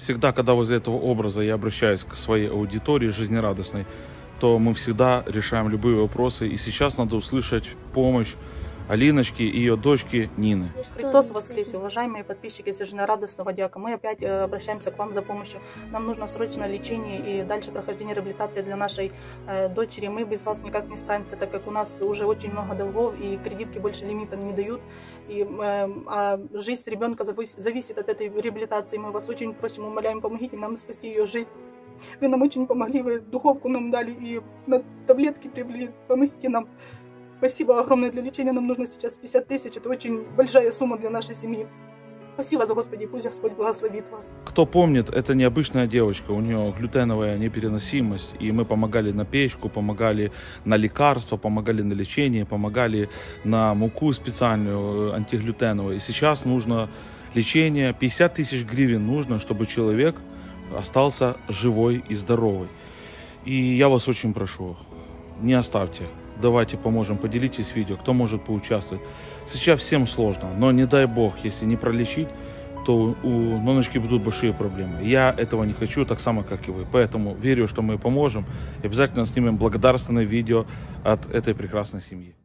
Всегда, когда возле этого образа я обращаюсь к своей аудитории жизнерадостной, то мы всегда решаем любые вопросы. И сейчас надо услышать помощь Алиночки и ее дочки Нины. Христос воскресе, уважаемые подписчики жизнерадостного диака. Мы опять обращаемся к вам за помощью. Нам нужно срочное лечение и дальше прохождение реабилитации для нашей дочери. Мы без вас никак не справимся, так как у нас уже очень много долгов и кредитки больше лимита не дают. А жизнь ребенка зависит от этой реабилитации. Мы вас очень просим, умоляем, помогите нам спасти ее жизнь. Вы нам очень помогли, вы духовку нам дали и на таблетки привели. Помогите нам. Спасибо огромное для лечения. Нам нужно сейчас 50 тысяч. Это очень большая сумма для нашей семьи. Спасибо за Господи, пусть Господь благословит вас. Кто помнит, это необычная девочка. У нее глютеновая непереносимость. И мы помогали на печку, помогали на лекарства, помогали на лечение, помогали на муку специальную антиглютеновую. И сейчас нужно лечение. 50 тысяч гривен нужно, чтобы человек остался живой и здоровый. И я вас очень прошу, не оставьте. Давайте поможем, поделитесь видео, кто может поучаствовать. Сейчас всем сложно, но не дай бог, если не пролечить, то у Ноночки будут большие проблемы. Я этого не хочу, так само, как и вы. Поэтому верю, что мы поможем. И обязательно снимем благодарственное видео от этой прекрасной семьи.